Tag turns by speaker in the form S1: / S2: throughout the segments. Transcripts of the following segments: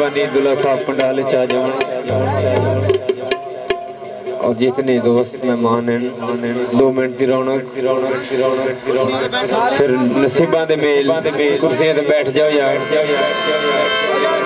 S1: मेहरबानी दुल्हा साहब पंडाल च आ जाओ और जितने दोस्त मेहमान हैं 2 मिनट की रौनक फिर नसीबा दे मेल कुर्सियां ते बैठ जाओ यार।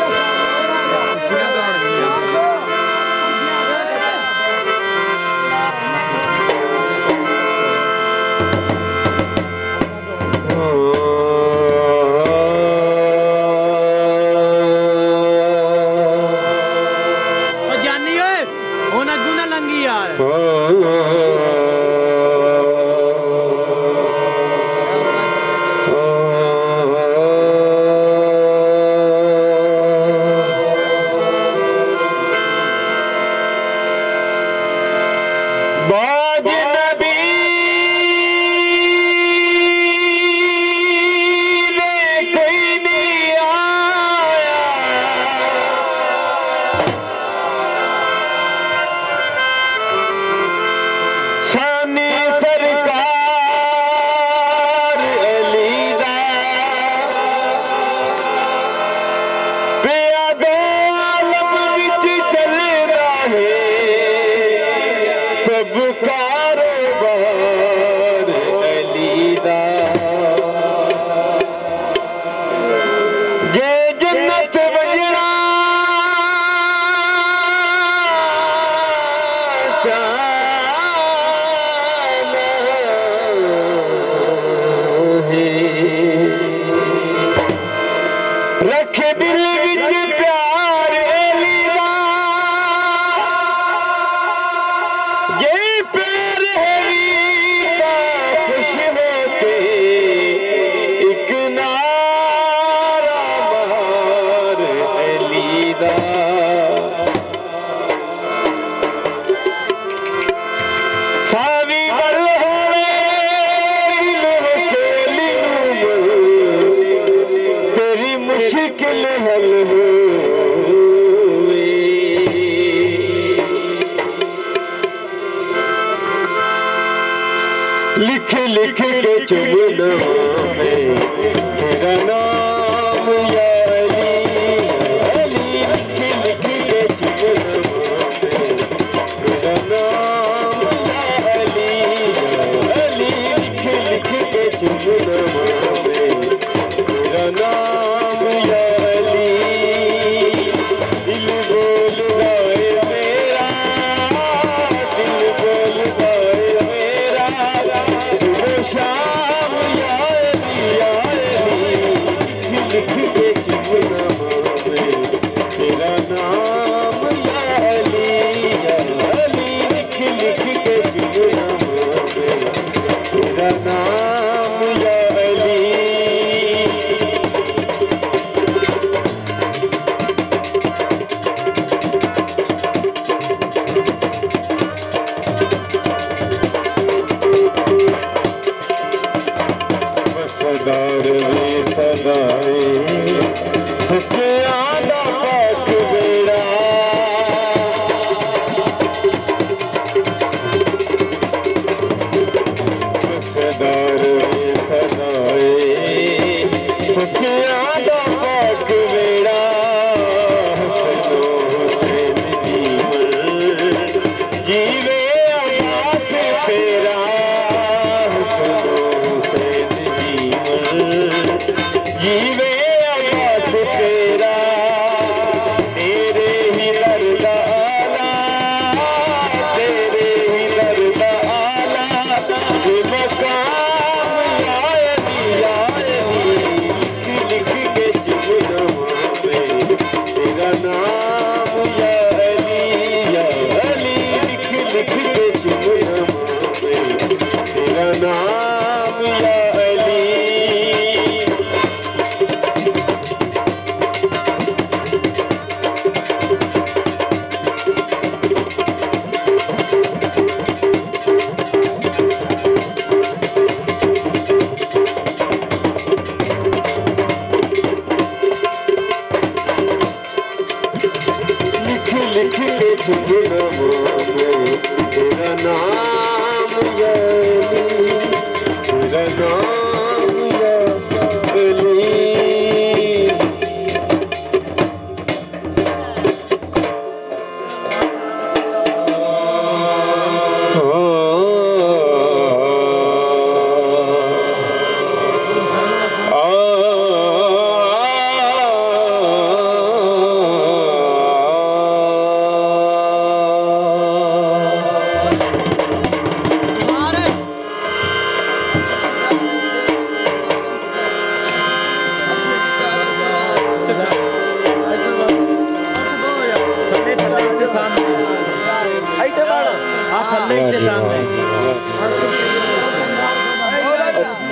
S2: लिख लिख के चुमना में तेरा नाम या अली, अली लिख लिख के चुमना में तेरा नाम या अली, अली लिख लिख के चुमना में तेरा नाम या अली। दिल बोल गाए मेरा, दिल बोल गाए मेरा, सुबह शाम या अली, लिख के चुमना में तेरा नाम या अली, अली लिख लिख के चुमना में तेरा नाम या अली। सदार वे सदाए सच्चियां दा पाक बेड़ा, सदार वे सदाए सच्चियां दा पाक बेड़ा। हसनो हुसैन जीवन जीवे अब्बास तेरा, हसनो हुसैन जीवे अब्बास तेरा, तेरे ही दर्द आला, तेरे ही दर्द आला, ये मकाम या अली, लिख के चुमना में तेरा नाम या अली, लिख लिख के चुमना में तेरा नाम या अली। लिख के चुमना में तेरा नाम या अली, तेरा नाम या अली।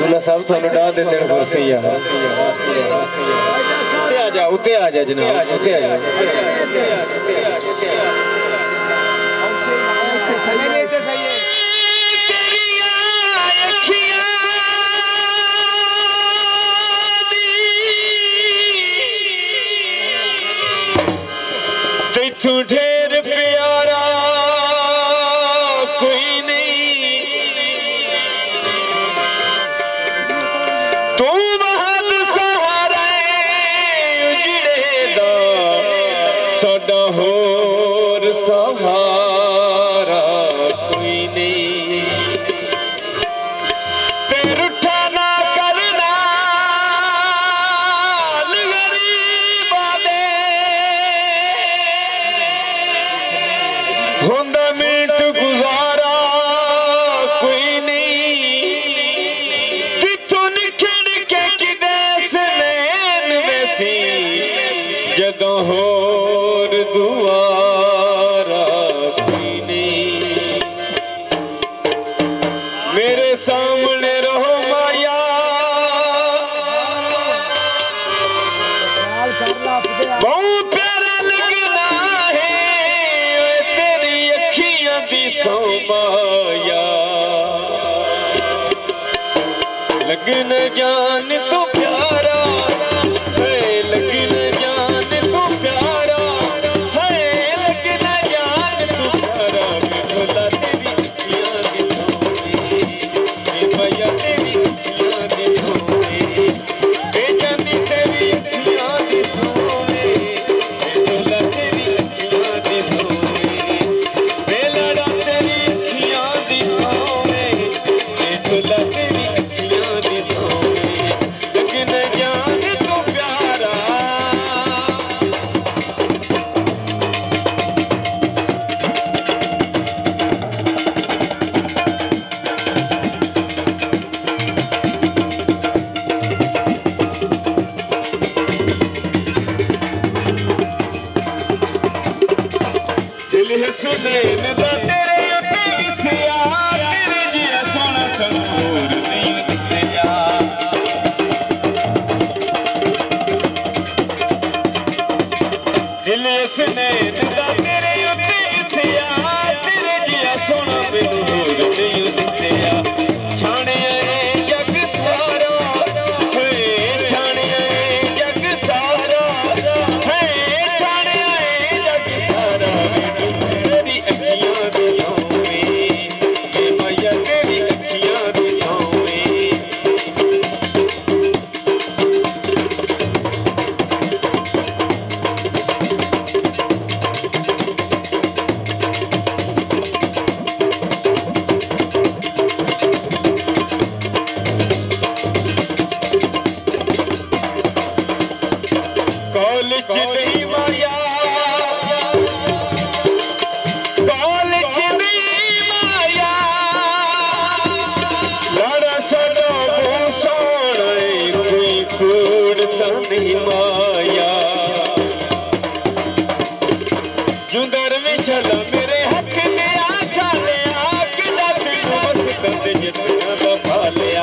S1: अब्दुल्ला साहब थानू डाल दे देन कुर्सी यार उत्ते आ जा जनाब उत्ते आ जा
S2: तू ढेर प्यारा कोई नहीं तू बहुत सहारा उजड़े दा साडा होर सहारा कोई नहीं ते रुठा ना करना होंदा मिनट गुजारा कोई नहीं जिथों निखड़ के किदे सनैन वैसी जदों होर दुआरा कोई नहीं मेरे सामने रहो माया बहुत प्यारा लगना है सोमाया लगन जान तो प्यारा है लगन जान तो प्यारा है लगन जान तो प्यारा भोला तेरी अखियां दी सोनी मैया तेरी अखियां दी सोनी बेजानी तेरी अखियां दी सोनी भोला तेरी अखियां दी सोनी सुने तेरे विसया तेरे जिया सोना संगूर नहीं दिसया दिल सुने तेरे विसया तेरे जिया सोना संगूर नहीं दिसया छाने जग सारा है छाने जग सारा है छाने जग सारा कॉलेज नहीं माया कॉलेज नहीं माया लड़ा सदा सोना कोई कूड़ता नहीं माया जुंदर विशल मेरे हक में आ चाले आके दादी मत दंद जितना दफा लिया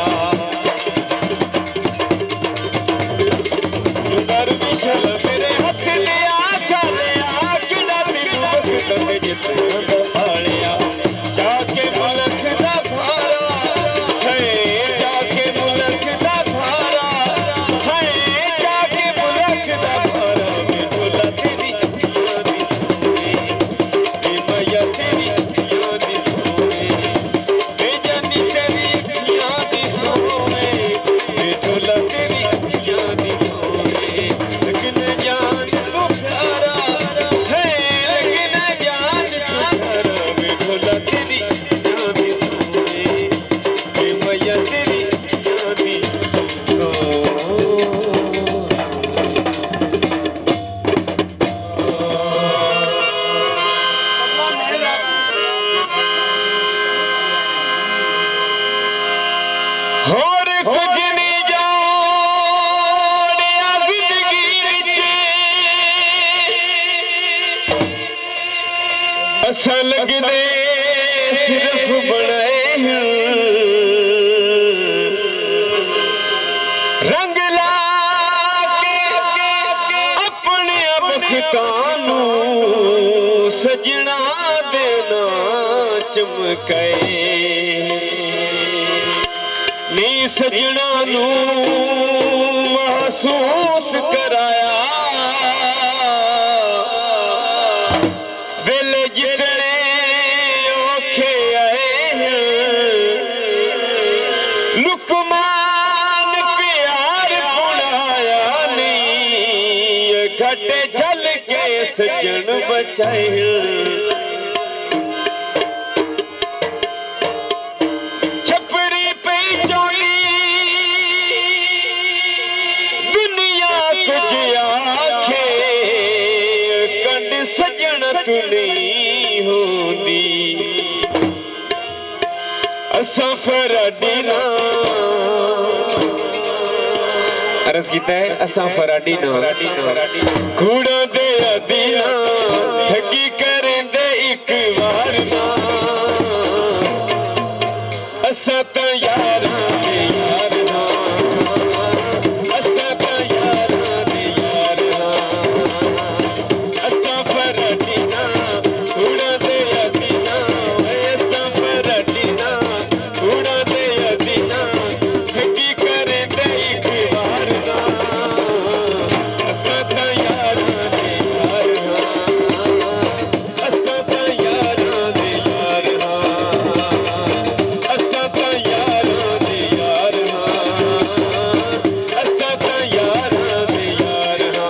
S2: मेरे हाथ में आ चले आके दादी मत दंद जितना दफा लिया जाके मुल्क दा भारा है जाके मुल्क दा भारा है जाके मुल्क दा भारा मैं भोला तेरी अखियां दी सोनी मैया तेरी अखियां दी सोनी बेजानी तेरी अखियां दी सोनी मैं भोला तेरी अखियां दी सोनी लगन जान तो प्यारा है लगन जान तो प्यारा मैं भोला तेरी अखियां दी सोनी मैया तेरी अखियां दी होर कुछ नहीं जानिया जिंदगी विच असां लगदे सिर्फ बनाए कहे नी सजना नू महसूस कराया वेले जितने औखे आए लुकमान प्यार बुलाया नी घटे जल के सजन बचाए छपरी पे चोली दुनिया कुछ आखे कंड सजन तू नहीं होंदी असा फराडी ना अर्ज कीता है असा फराडी ना घोड़ा दे अदीना ठगी करेंदे एक बार ना असा तो यारां दे यार ना असा तो यारां दे यार ना असा फराडी ना घोड़ा दे अदीना असा फराडी ना घोड़ा दे अदीना ठगी करेंदे एक बार ना असा तो यारां दे यार ना असा तो यारां दे यार ना असा तो यारां दे यार ना असा तो यारां दे यार ना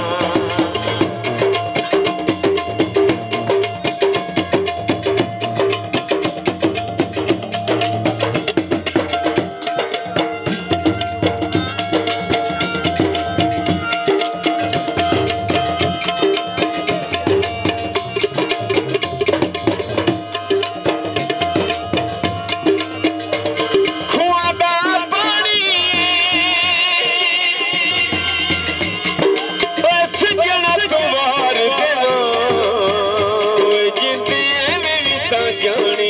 S2: खुआदा पानी बस जन तुम्हार देना जिंदगी में ता जानी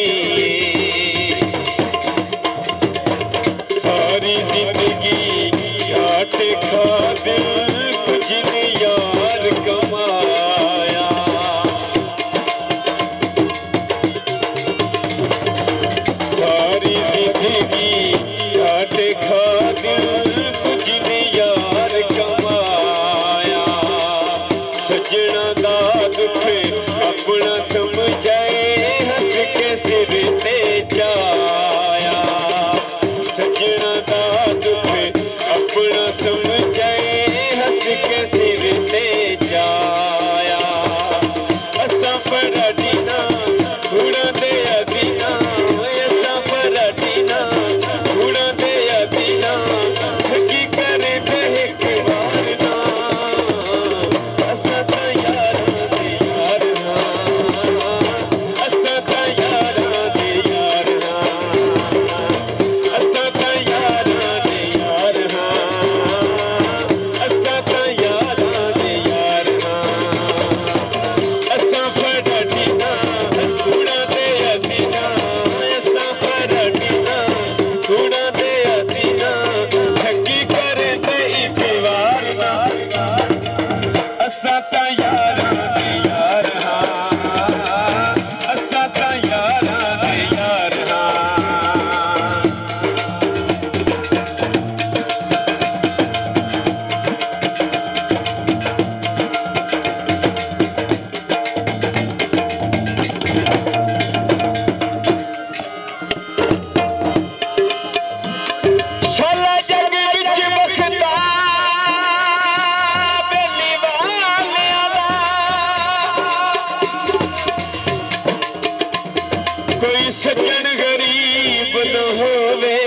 S2: सारी जिंदगी आट खा दिल कुछ नहीं यार कमाया सारी जिंदगी आट खा दिल कुछ नहीं यार कमाया सजना दा दुख अपना समझाए हंस के सिर ते जाया सजना दा दुख अपना समझाए हंस के सिर ते जाया असा फराडी ना घोड़ा दे अदीना असा फराडी ना घोड़ा दे अदीना ठगी करे ते एक बार ना असा तो यारां दे यार ना असा तो यारां दे यार ना असा तो यारां दे यार ना असा तो यारां दे यार ना असा फराडी ना घोड़ा दे अदीना असा फराडी ना घोड़ा दे अदीना ठगी करे ते एक बार ना असा तो यारां दे यार ना असा तो यारां दे यार ना शाला जग विच बखता बेली वालियां दा कोई सज्जन गरीब न होवे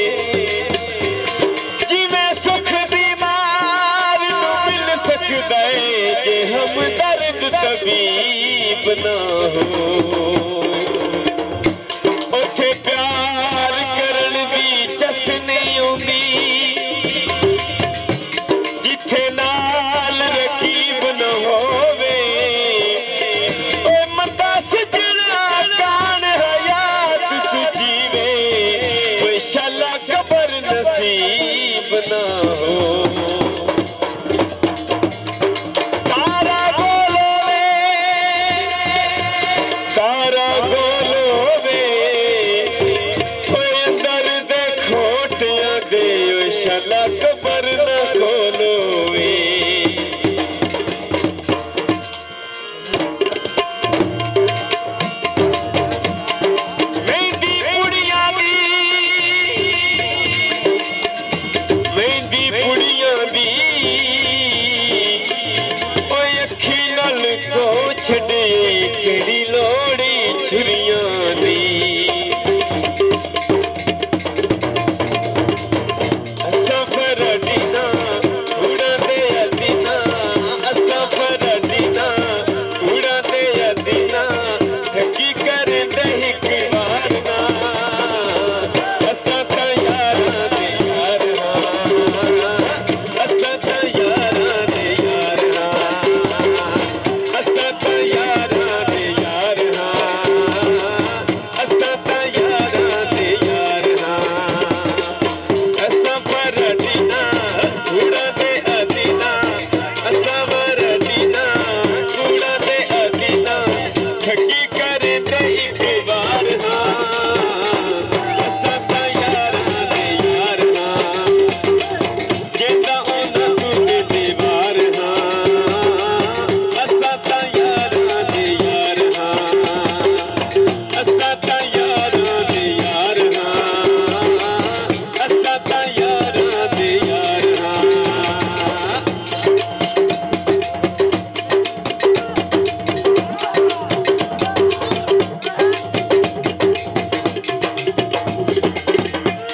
S2: जिवें सुख दी मार नूं मिल सकदा है जे हम दर्द तबीब न हो उथे प्यार करन दी चस नहीं आउंदी जिथे नाल रकीब न होवे ओ मता सजना कान हयात सुजीवे कोई शाला कबर नसीब न हो तारा गोलो वे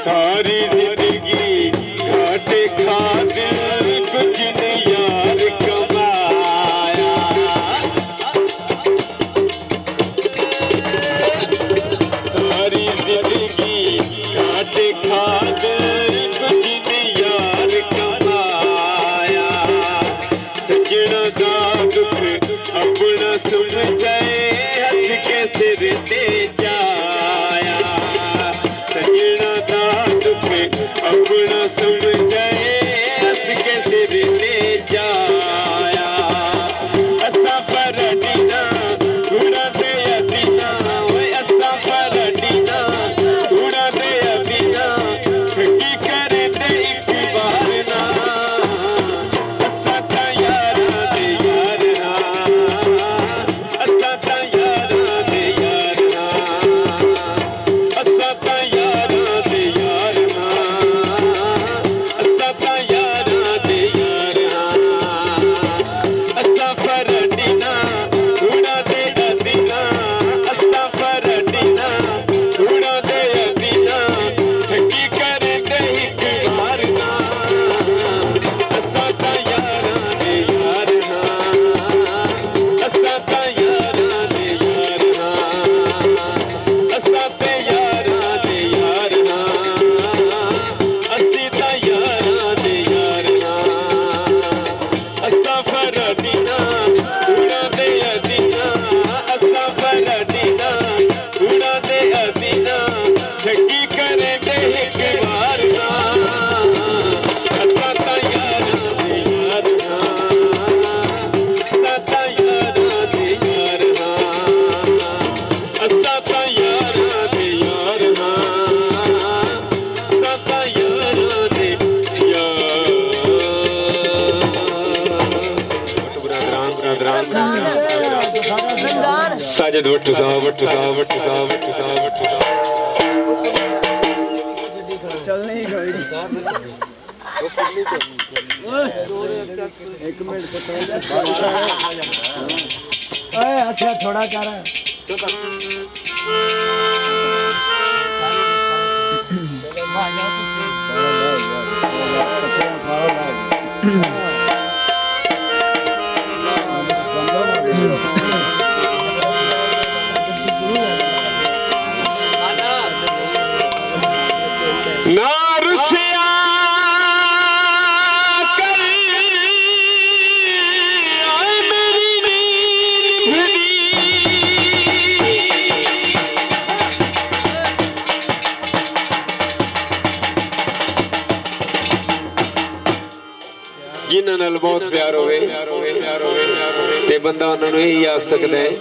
S2: सारी जिंदगी घाटे खाते कुछ नहीं यार कमाया। सारी जिंदगी घाटे खाते कुछ नहीं यार कमाया। सजना दा दुख अपना समझाए हंस के सिर ते जाया। सजना दा दुख अपना समझाए हंस के सिर ते जाया। असा पर डीना थोड़ा दे अदीना असा पर डीना थोड़ा दे अदीना ठगी करे दे एक बार ना। असा ता यारा दे यार ना असा ता यारा दे यार ना असा ता यारा दे यार ना असा ता यारा दे यार ना। असा पर डीना थोड़ा दे अदीना असा पर डीना थोड़ा दे अदीना ठगी करे दे एक बार ना। असा ता यारा दे यार ना असा ता यारा दे यार ना असा ते यारा दे यार ना असी ता यारा दे यार ना। असा पर डीना थोड़ा दे अदीना असा पर डीना थोड़ा दे अदीना ठगी करे दे एक बार ना। असा ता यारा दे यार ना असा ता यारा दे यार ना असा ता यारा दे यार ना असा ता यारा दे साजिद वट्टू साहब वट्टू साहब वट्टू साहब वट्टू साहब वट्टू साहब।
S3: चलने ही गई एक मिनट अच्छा थोड़ा कर
S2: ना रुसिया कर आए मेरी नींद भरी। जिन्हां नाल बहुत प्यार होवे ते बंदा उन्हां नूं यही आख सकदा है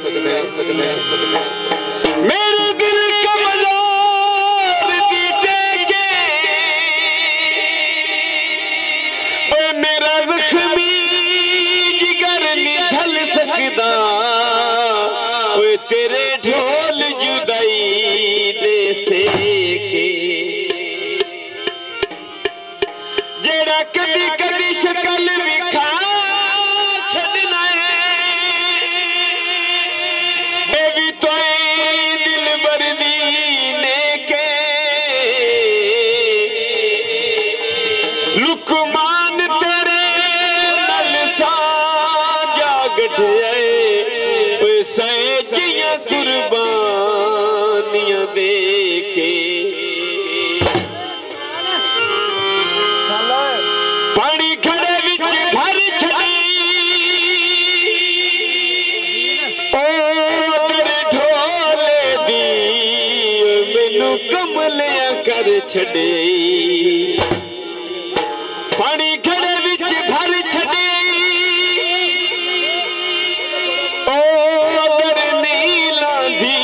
S2: मेरे दिल कमजोर दी देखे ओ मेरा जख्मी जिगर नहीं झल सकदा ओ तेरे ढोल जुदाई दे सेके। जेड़ा कदी कदी शकल विखा छड़ना है बेबी तो दिल बरदी ने के लुकमान तेरे नल सा जागट सैजियां कुर्बानियां दे के। पानी खड़े विच भर छड़ी ओ तेरे ढोले दी मैनू कमलिया कर छड़े। पानी खड़े विच भर छड़ी ओ तेरे नीला दी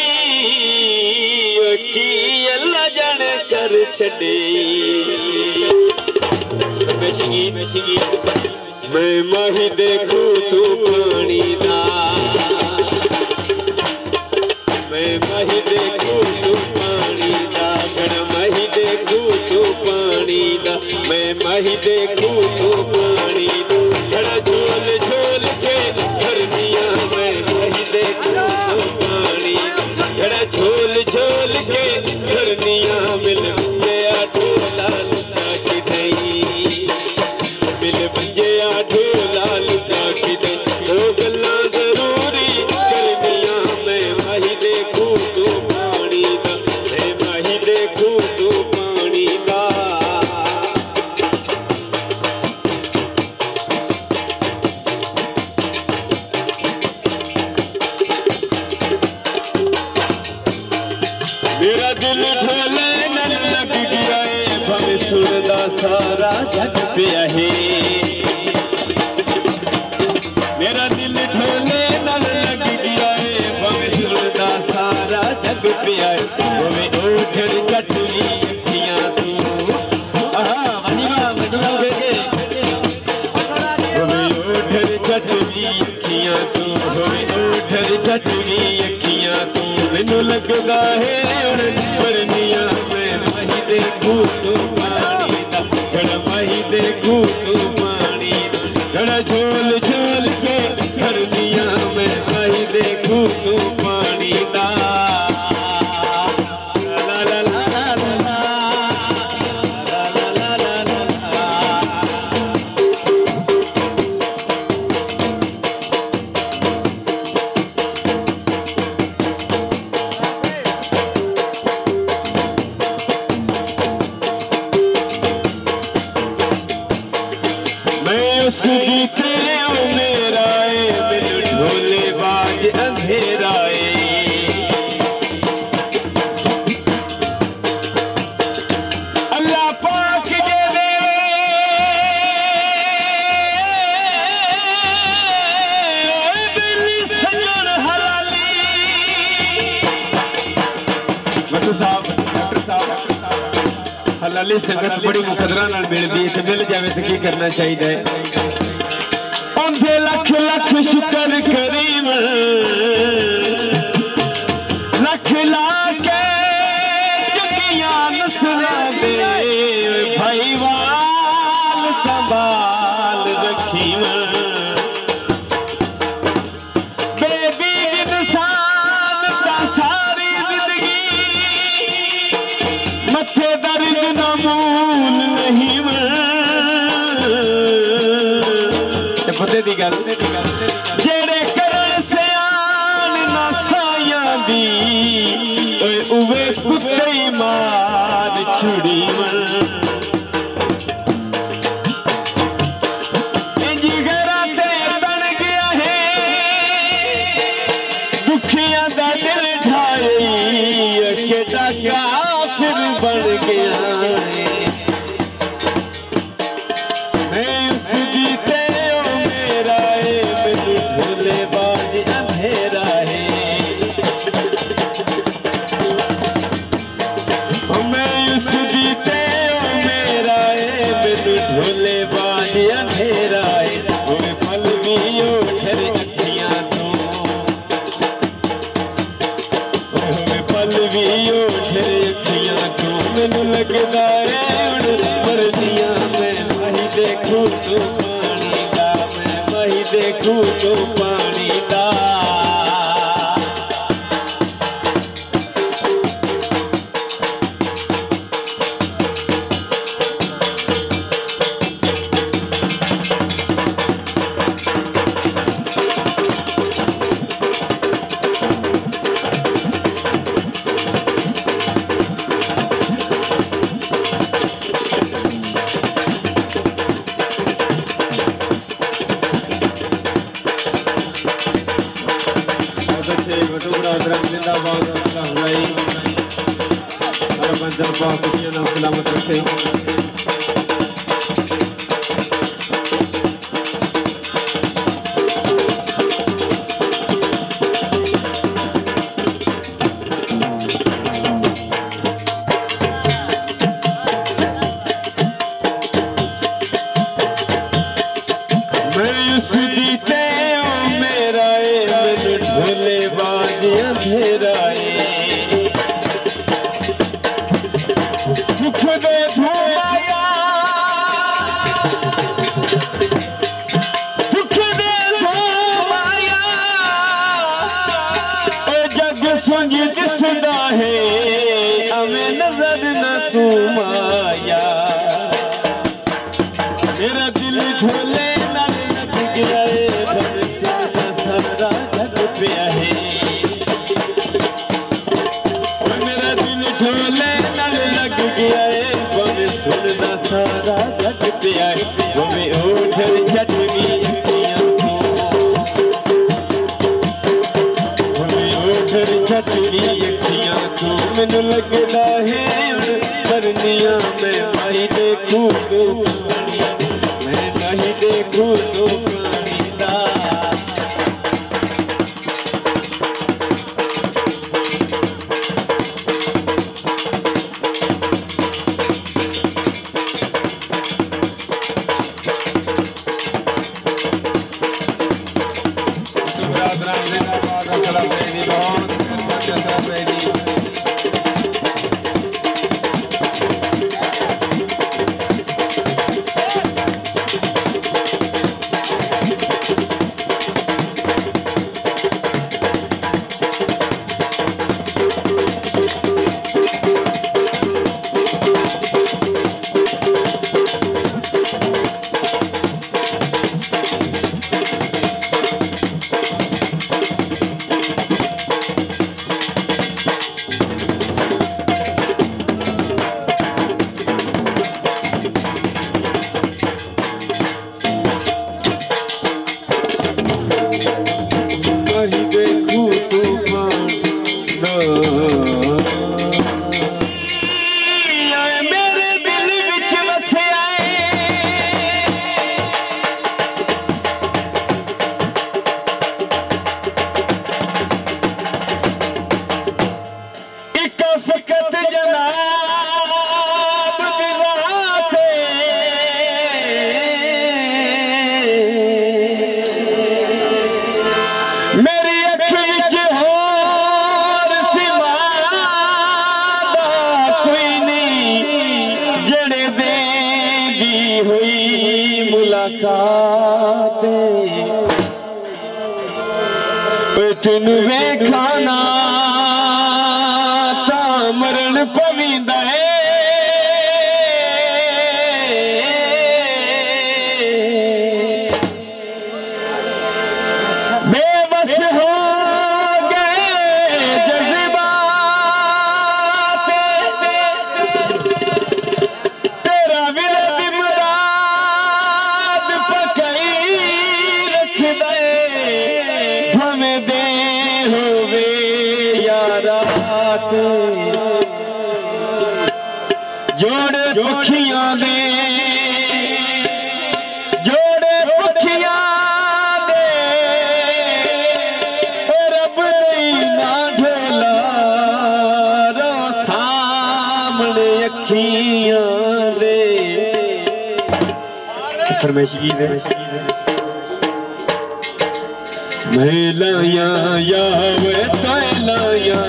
S2: की अल्लाह जाने कर छड़े। मैं माही देखूं तू पानी दा मैं माही देखूं तू पानी दा माही देखूं तू पानी दा मैं माही देखूं तू पानी दा बड़ा झोल झोल के धरनिया मैं माही देखूं तू पानी बड़ा झोल झोल के धरनिया मिल गया तू पानी दा मेरा दिल ढोले नल लग गया है भवे सुरदा सारा जग पिया है मेरा दिल ढोले नल लग गया है भवे सुरदा सारा जग पिया है भवे ओठर चटली अखियां तू आहा मजवा बेगे भवे ओठर चटली अखियां तू भवे ओठर चटली अखियां तू मैनू लगदा है परनिया मैं माही देखू तू पानी दा घड़ा माही देखू तू पानी दा घड़ा झोल झोल के परनिया मैं माही देखू तू पानी दा ला ला ला ला ला ला ला ला ला उस बीते मेरा मेरे ढोले बाज अंधेरा अल्लाह पाक के दे दिल सजन हलाली डॉक्टर साहब हलाली संगत बड़ी मुकदरा नाल मिलदी है मिल जावे तो की करना चाहिए उनके लख लख शुक्र करीम लख लाके चुकिया नसरा दे भाईवाल संभाल रखीम बेबी इंसान का सारी जिंदगी मथे दर्द न मूल नहीं पते दी गल जेड़े करन सियान ना साया दी उवे कुत्ते मार छुड़ी इंजी घरा ते बन गया है दुखियां दा दिल ढाई के काफिर बन गया है मैं उस जीते अंधेरा है मैं उस बीते मेरा है मेनू ढोले बाज अंधेरा है मैं पल भी ओठर अखियां तू मैं पल भी ओठर अखियां तू मैनू लगदा है मरजियां मैं वही देखू तू पानी दा मैं वही देखू तू पानी दा सलामत रखे मैं उस जीते मेरा मेरे ढोले बाज अंधेरा दुख दे धुमाया दुख दे धुमाया जग संग दिसदा है हमें नजर न तू माया मेरा दिल ढोले नाल लग गया है सारा जग पिया है मेरा दिल ढोले नाल लग सारा थक पिया वे ओढ़र चटनी अखियां वे ओढ़र चटनी अखियां तू मैनू लगदा है करनिया मैं नहीं देखूं तू मैं नहीं देखूं तू तेन वेखाना ता मरण पवींदा है बेबस हो गए जज्बात तेरा विरद इमदाद पकई रख दे हमें दे होवे यारात जोड़े पखियां दे जोड़े पखियां दे रब नहीं ना ढोला रो सामने अखियां दे फरमाइश की दे महिलाया या वे तैलाया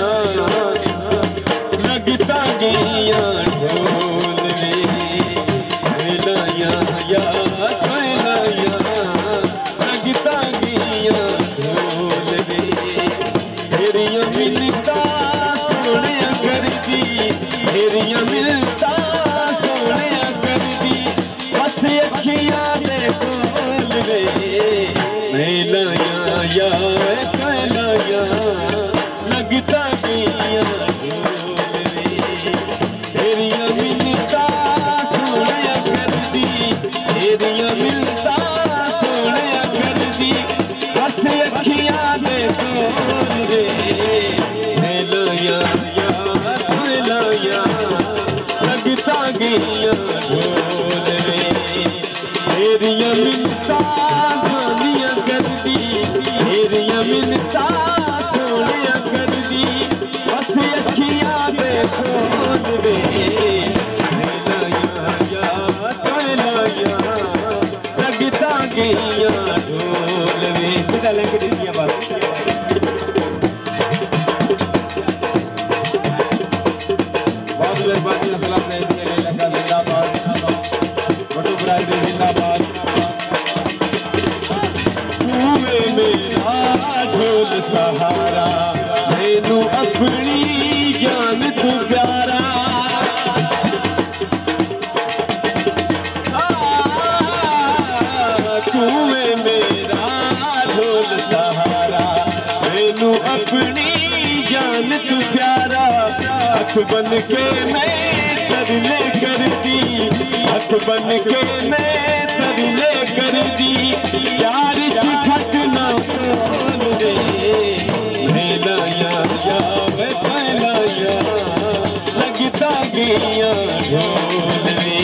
S2: लगता गया ढोल में महिलाया या तैलाया लगता गया ढोल में तेरिया मिलता सोने कर दी तेरिया मिलता सोने कर दी बस अखियां दे बोल वे महिलाया या कहलाया लगता गया ढोल में तेरिया मिलता सोने कर दी तेरिया मिलता सोने कर दी बस अखियां दे बोल रे कहलाया या कहलाया लगता गया ढोल में तेरिया मिलता गानियां कर दी तेरिया मिलता सोनिया कर दी बस अखियां दे खोल दे कहलाया कहलाया लगता गया ढोल में सीधा लेके दिया बस बहुत मेहरबानी सलाम दे दिए लगा जिंदाबाद बटू बरादरी जिंदाबाद मेरा ढोल सहारा मैनू अपनी जान तू प्यारा तू मेरा ढोल सहारा मैनू अपनी जान तू प्यारा हथ बन के मैं करने करती हथ बन के मैं तरले कर दी यार की खट ना खोल दे लाया लाया लगता गया ढोल रे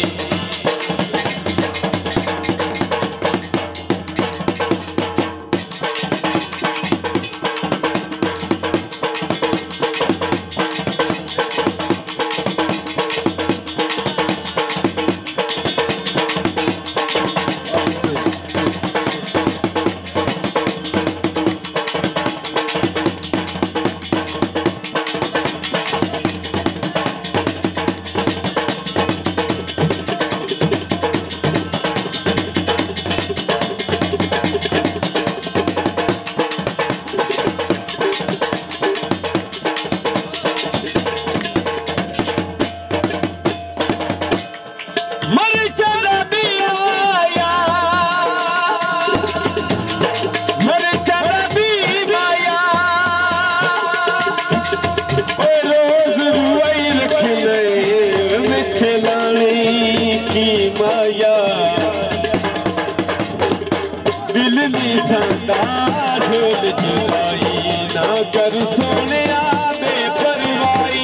S2: दिल नी संदा ढोल जुदाई ना कर सोने बेपरवाही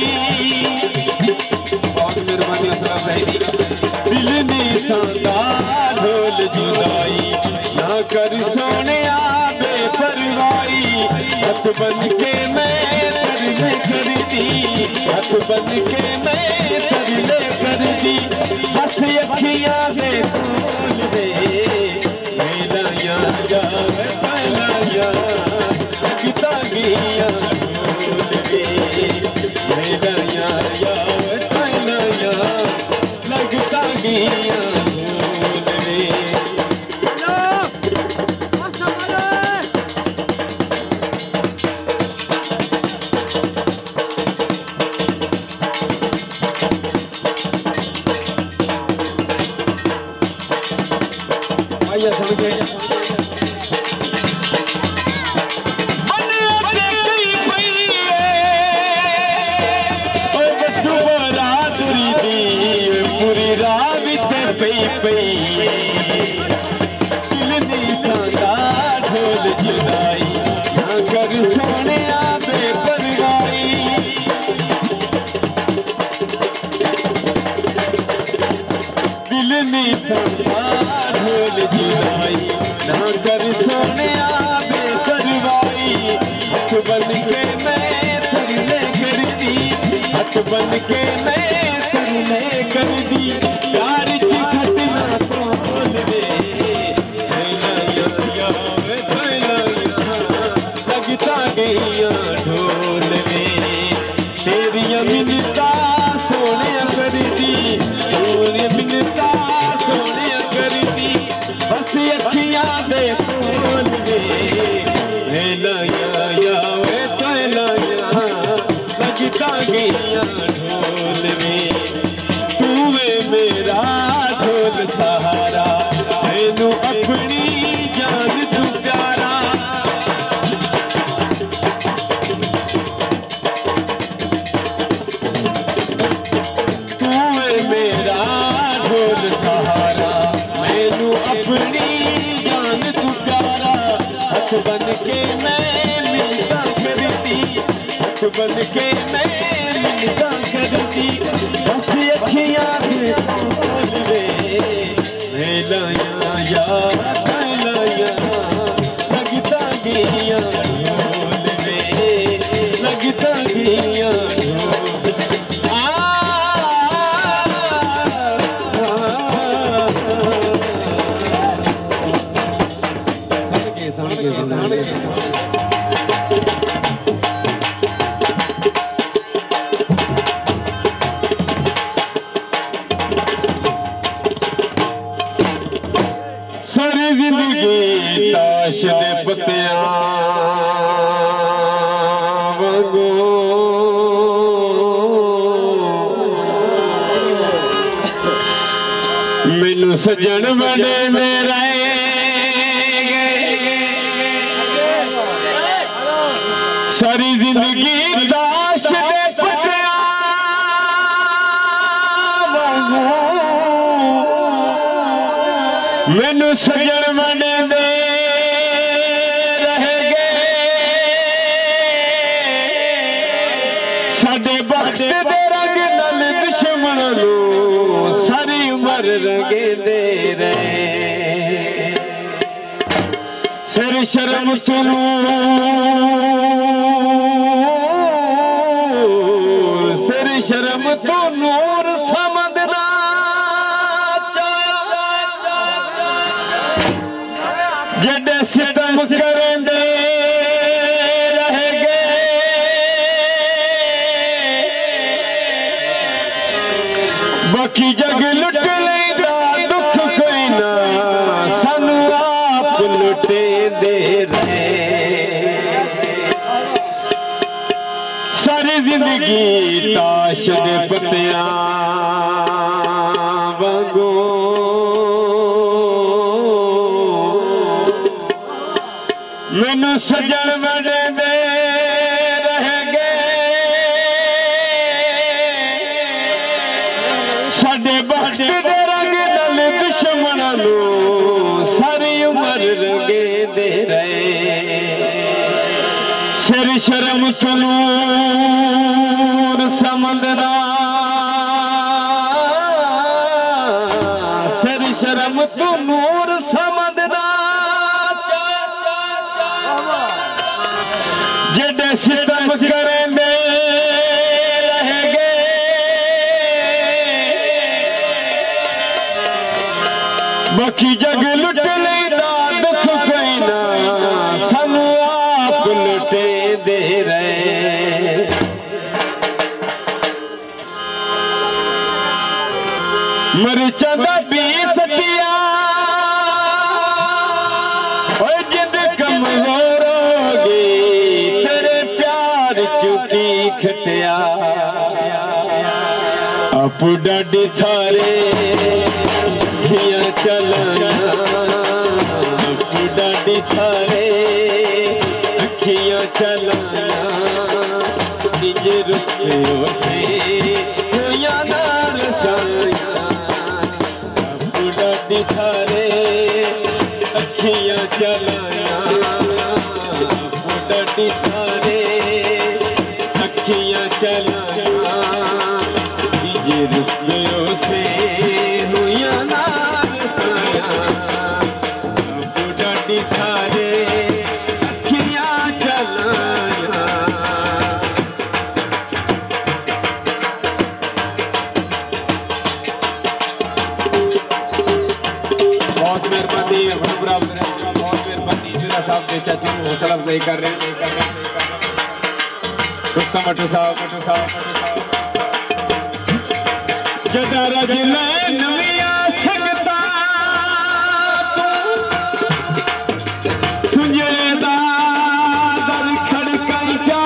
S2: बहुत मेहरबानी असला सही दिल नी संदा ढोल जुदाई ना कर सोने बेपरवाही हथ बन के मैं तरले करती हथ बन के मैं तरले करती बस अखियां दे खोल दे लाया लाया लगता गया ढोल रे लाया लाया लगता गया ढोल रे आइए समझे दिल नी सांदा ढोल जुदाई ना कर सोने बेपरवाही दिल नी सांदा ढोल जुदाई ना कर सोने बेपरवाही हथ बन के मैं तरले करती हथ बन के मैं तरले कर दी यार की खट ना खोल दे लगता गया ढोल में तेरिया मिन्नता सोने कर दी तेरी मिन्नता सोने कर दी बस अखियां दे खोल दे लाया लाया लगता गया ढोल में तू मेरा ढोल सहारा मैनू अपनी जान तू प्यारा तू मेरा ढोल सहारा मैनू अपनी जान तू प्यारा हथ बन के मैं मिलता करती हथ बन के मैं मिलता करती बस अखियां खोल दे लाया लाया लगता गया ढोल रे लगता गया ढोल सुन के सारी जिंदगी ताश दे पत्तियां वांगू मैनू सजन बड़े मेरा सारी जिंदगी ताश दे पत्तियां वांगू मैनू सजन बने दे रह गए साडे बख्त दे रंग नाल दुश्मन नूं सारी उम्र रंगे दे रहे सिर शर्म तो नूर सिर शर्म तो नूर समझना जड़े सितम करेंदे रह गए बाकी जग लुट लेंदा दुख कोई ना सानू आप लुटे दे रहे सारी जिंदगी ताश दे पत्तियां वांगू मैनू सजन बने दे रह गए साडे बख्त दे रंग नाल दुश्मन नूं सारी उम्र रंगे दे रहे सिर शर्म तो नूर समझना सिर शर्म तो नूर समझना जड़े सितम करेंदे रह गए बाकी जग लुट लेंदा दुख कोई ना सानू आप लुटे दे रहे मरचा दा भी सटिया जिद कमजोर होगी तेरे प्यार चुकी खटिया अप डाडी थारे अखियां चलाना अप डाडी थारे अखियां चलाना निज रुस्ते से होया ना रसाया अप डाडी थारे अखियां चलाया डाडी थारे अखियां चलाया ये रुस्मेरों से हुआ ना रसाया डाडी थारे अखियां चलाया बहुत मेहरबानी है बहुत मेहरबानी साहब के चाची को हौसला अफजाई कर रहे हैं मटू साहब जदा रजल नविया सकता सुंजरे दा दर खड़काई जा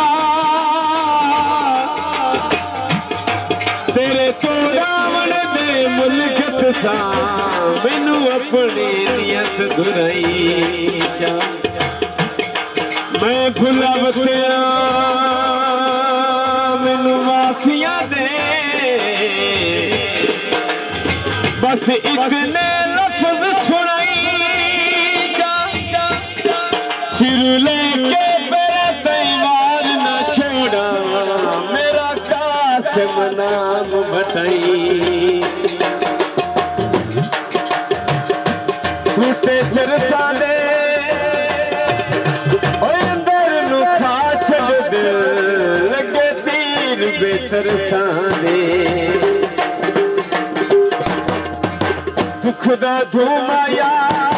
S2: तेरे तो रावण दे मुल्क सा मैनू अपनी नियत घुराई जा मैं भुला बतिया मैनू माफिया दे बस इतने लफ्ज सुनाई जा सिर लेके मेरे तैवार न छोड़ा मेरा कासिम नाम बताई फूटे चरसा दे लगे तीर बेहतर साने दुख दा धूमाया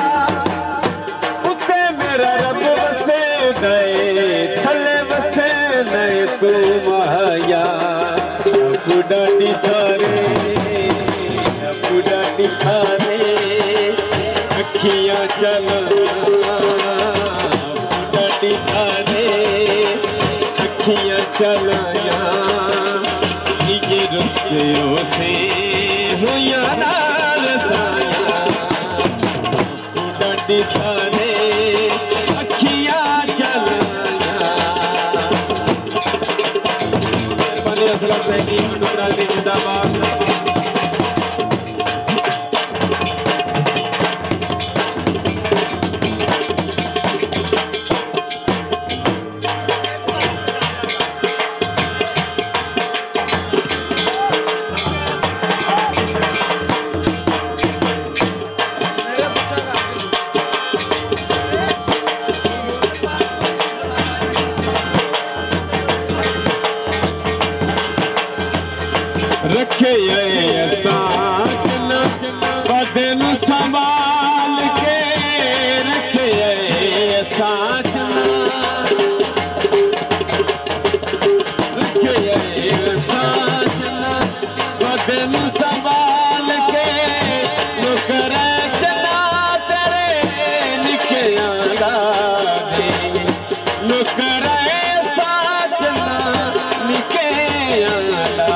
S2: उत्ते मेरा रब वसे दे थले वसे नए तू माया डाडी थारे अखियां चलाया डाडी थारे अखियां चलाया निजे रुस्ते से हुआ ना रसाया डाडी थारे अखियां चलाया मेहरबानी असलम जिंदाबाद साजना बदन संभाल के रखे साजना साजना बदन संभाल के नुकर चना तेरे निकला नुकर साजना निकला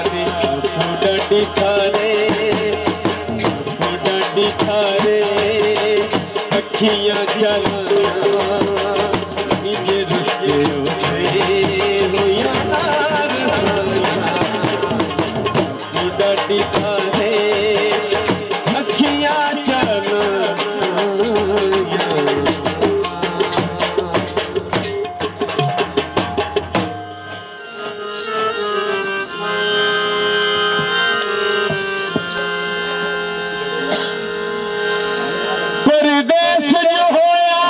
S2: डंडी थारे अखियां चला निजे रुश्ते से हुआ डंडी थारे अखियां चला परदेस जो होया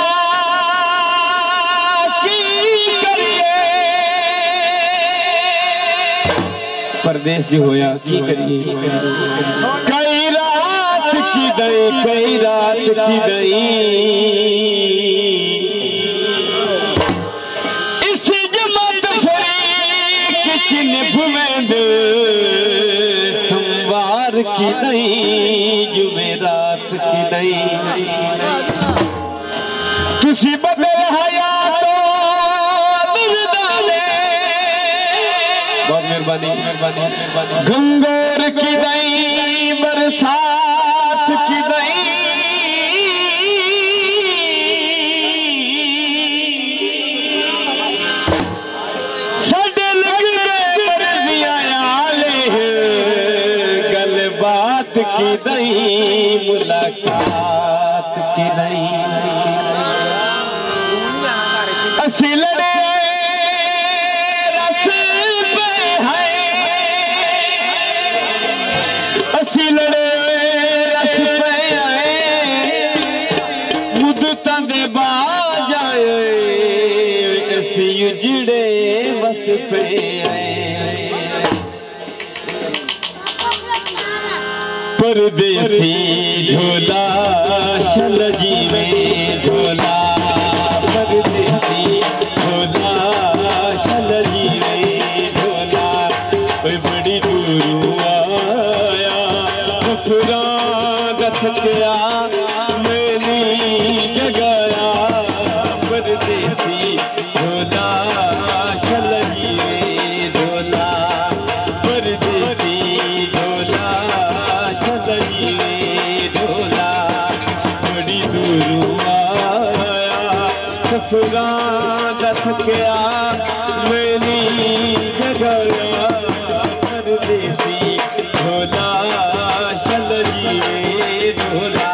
S2: की करिए परदेस जो होया की करिए कई रात की दई कई रात की दई इस जमात फरीक किन भुवेंद संवार की दई जुमेरात की दई तुसी बदल हयात मिलदाने बहुत मेहरबानी गंगोर की दई बरसात की दई साडे लगदे मर्जियां आले गल बात की दई मुलाकात की दई असी लड़े रस पे है असी लड़े रस पे है मुद्दतां दे बाज आए असी उजड़े बस पे परदेसी झोला शल जीवे झोला परदेसी झोला शल जीवे झोला कोई बड़ी दूर आया सफरा दथ गया मैंने जगाया परदेसी झोला शल जीवे झोला परदेसी झोला ढोला बड़ी दूर आया सफरा दथ गया मैंने जगाया परदेसी ढोला शल जीवे ढोला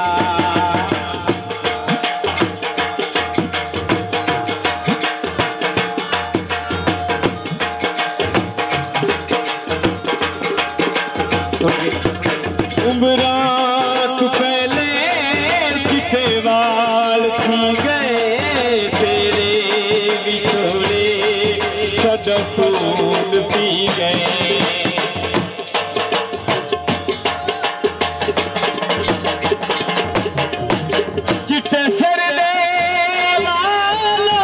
S2: उम्रात पहले चिट्टे वाल थी गए तेरे बिछोड़े सदा फूल पी गए चिट्टे सर दे वाल हो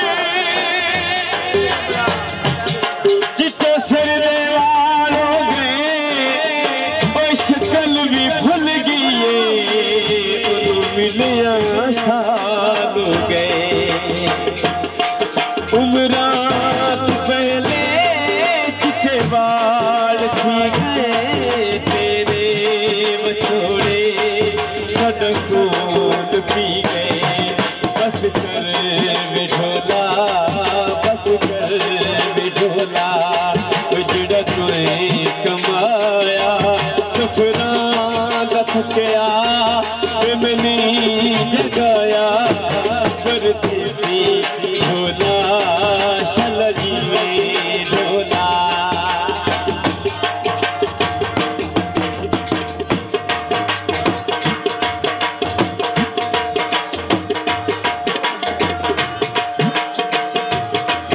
S2: गए चिट्टे सर दे वाल हो गए शक्ल भी भूल गई मिलिया साल हो गए उम्रात पहले चिट्टे बाल थी गए तेरे बछोड़े सड़कों पी गए बस कर बिठोला बस कर बिठोला उजड़ा तुए कमाया सफरा दथ गया मैंने जगाया परदेसी ढोला शल जीवे ढोला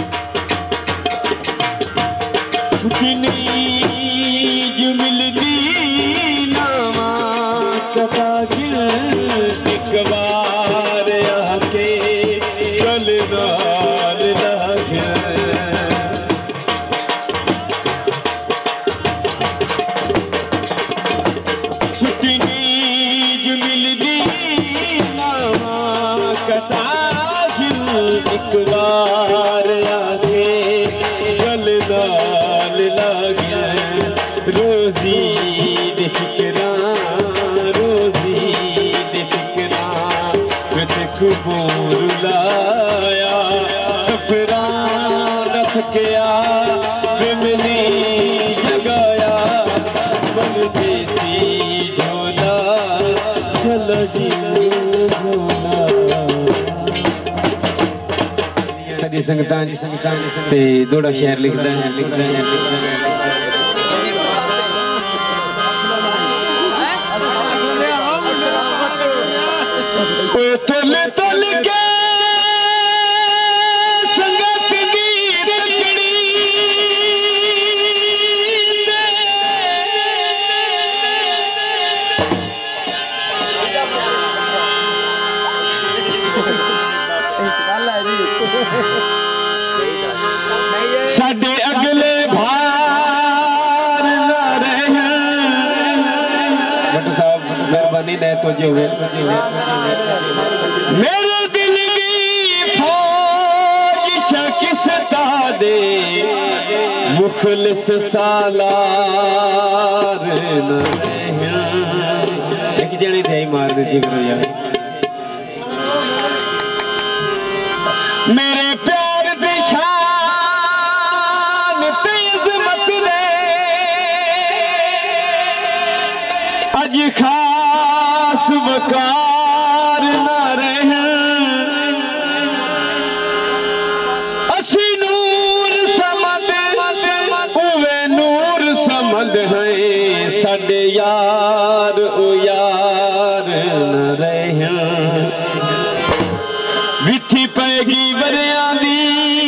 S2: जो मिलती
S1: संगतां ते दोड़ा शेर लिखदा है
S2: तुल तुल के संगत दी तकड़ी साडे अगले भार ना रहे
S1: भट्ट साहब मेहरबानी ने तो जो
S2: मेरे दिल की फौज शकिस्ता दे मुखलिस सालार न
S1: एक जने थे मार देती करो यार
S2: मेरे प्यार दी शान ते इज़्ज़त दे अज खास वकार ना रहे असी नूर समद उवे नूर समद है साडे यार ओ यार न रहे विथी पैगी वरियां दी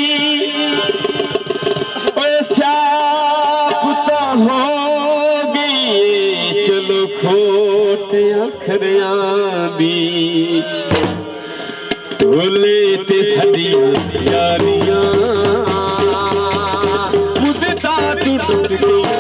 S2: स्याप तां हो गई चलो खोट अखरियां दी ढोले ते सदियां यारियां मुद्दता तू टुट गया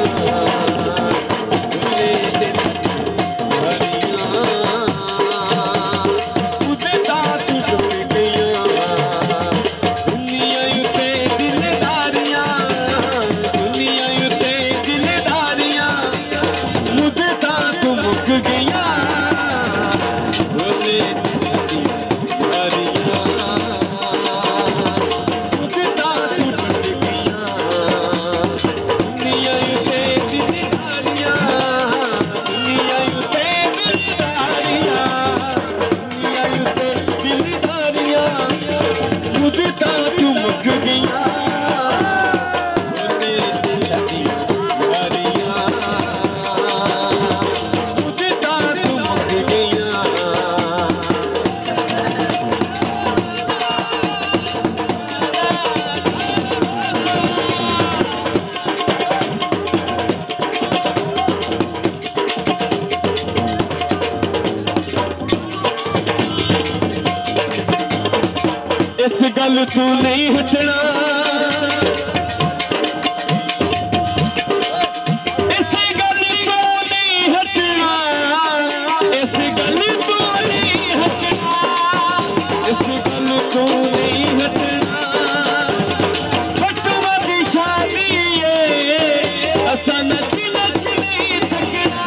S2: इस गल तू नहीं हटना इस गल तू नहीं हटना इस गल तू नहीं हटना इस गल तू नहीं हटना फटवा की शादी है असा नच नच नहीं थकना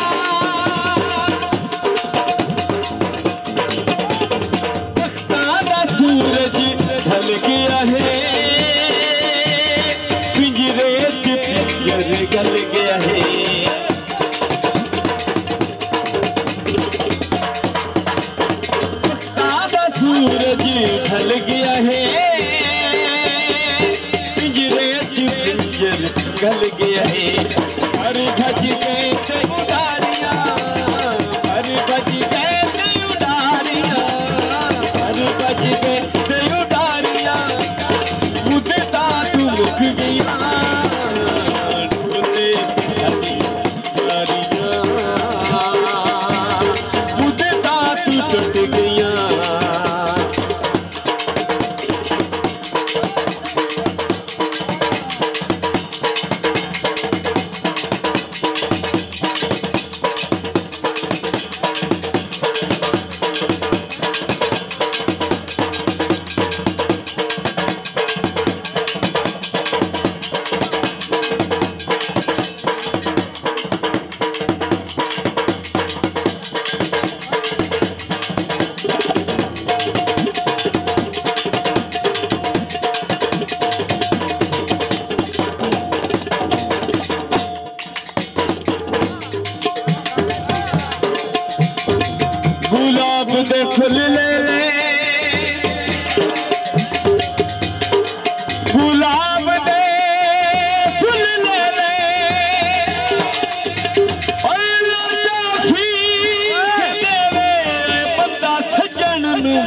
S2: तख्ता दा सूरज ढल गया है पिंजरे च पिंजर गल गया है तख्ता सूरज ढल गया है पिंजरे च पिंजर गल गया है हर भज गए ते उडारियां हर भज गए ते उडारियां हर भज गए गुलाब दे फुल ले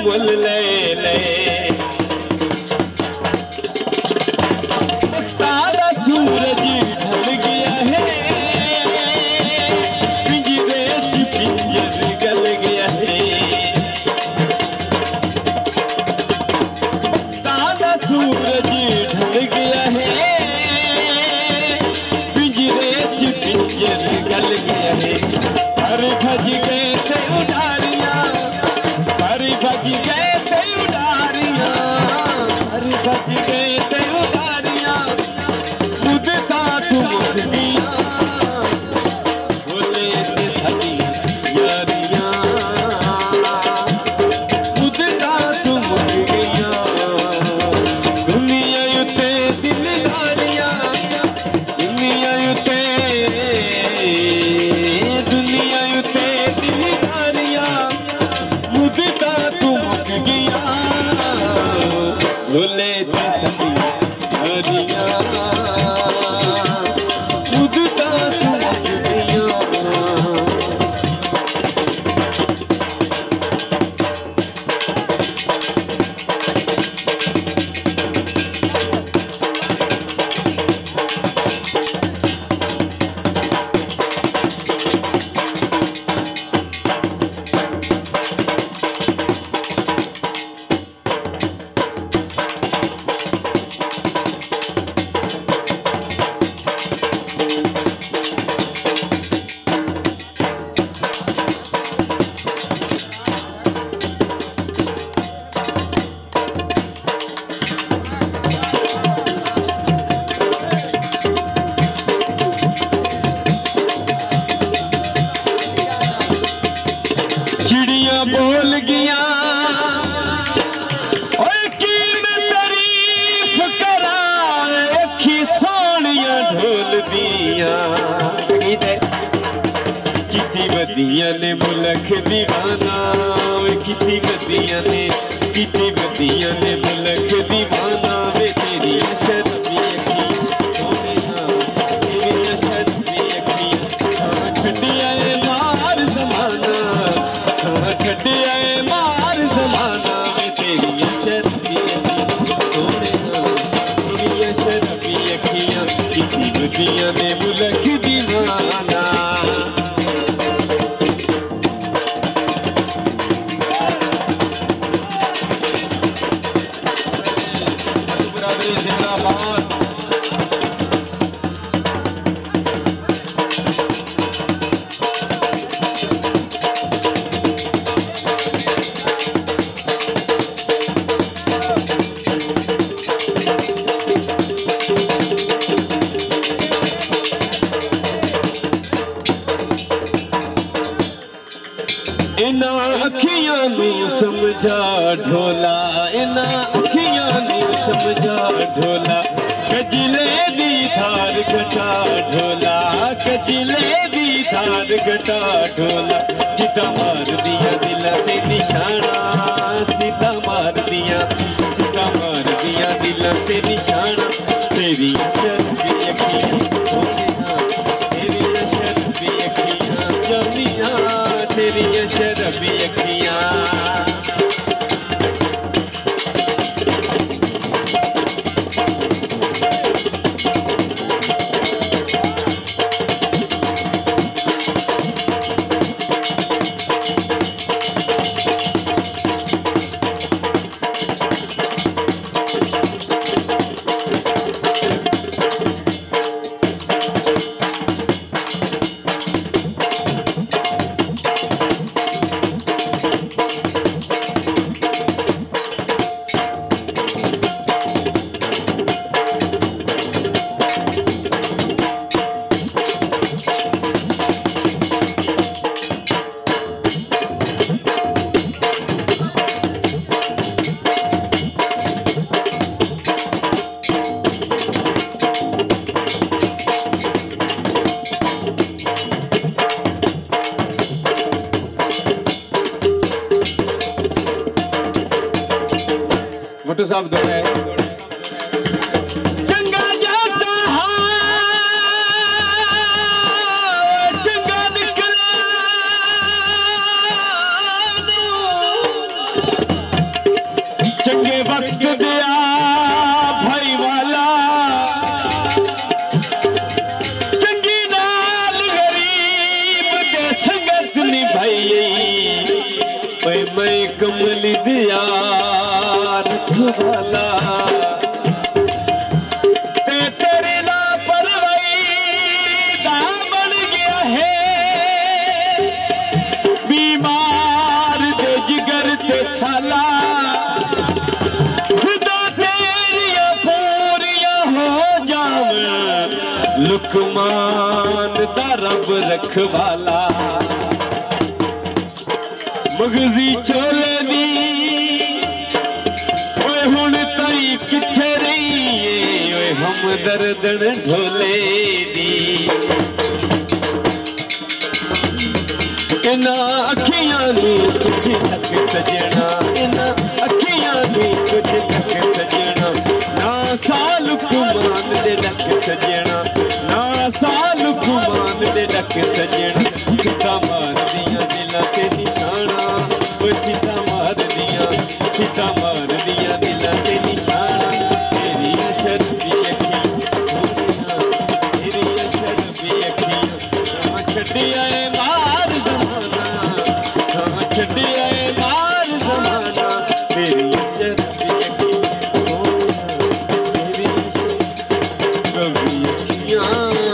S2: मुल ले ले तारा सूरज ढल गया है पिंजरे च पिंजर गल गया है तारा सूरज ढल गया है पिंजरे च पिंजर गल गया है हर भज गए थे उडारियां हर भज गए थे उडारियां हर भज गए थे उडारियां मुदता तुम गया बोले थे सभी यारियां मुदता तुम गया दुनिया युते दिलदारियां दुनिया युते दिलदारियां मुदता तुम गया बोले थे सभी यारियां मुदता तुम गया चिड़िया बोल गया ओए की मैं तारीफ करा अखी सोनिया ढोल दिया किती बदिया ने मुलख दीवाना किती बदिया ने मुलख दीवाना वे तेरी शर्मी अखी सोनिया तेरी शर्मी अखी छटिया मार जमाना छटिया मार जमाना में तेरी शर्मी सोनिया तेरी शर्मी अखियां किती बदिया ने मुलख दीवाना बराबरी जिंदाबाद इना अखियां नू समझा ढोला इना अखियां नू समझा ढोला कजिले दी धार घटा ढोला कजिले दी धार घटा ढोला सीधा मार दिया दिल पे निशाना सीधा मार दिया दिल पे निशाना तेरी शर्मी अखियां तेरी शर्मी अखियां जमिया तेरी शर्मी अखियां भुट्टो साहब दौड़े चंगा जाता चंगा निकला वक्त दिया भाई वाला चंगी नाल गरीब दे संगत निभाई मैं कमली दिया रखवाला ते तेरी लापरवाही दा बन गया है बीमार दे जिगर ते छाला खुदा तेरिया पूरिया हो जावे लुकमान दा रब रखवाला मगजी चोले दी ओए हुण ताई किथे रही ओए हम दर्दन ढोले दी इना अखियां दी कुछ तक सजना इना अखियां दी कुछ तक सजना ना साल कुमान दे लक सजना ना साल कुमान दे लक सजना सीता मार दिया दिला ते निशाना सीता मार दिया दिला ते निशाना तेरी शर्फी अखियां तेरी शर्फी अखियां छड़िया मार जमाना छड़िया मार जमाना तेरी शर्फी अखियां तेरी शर्फी अखियां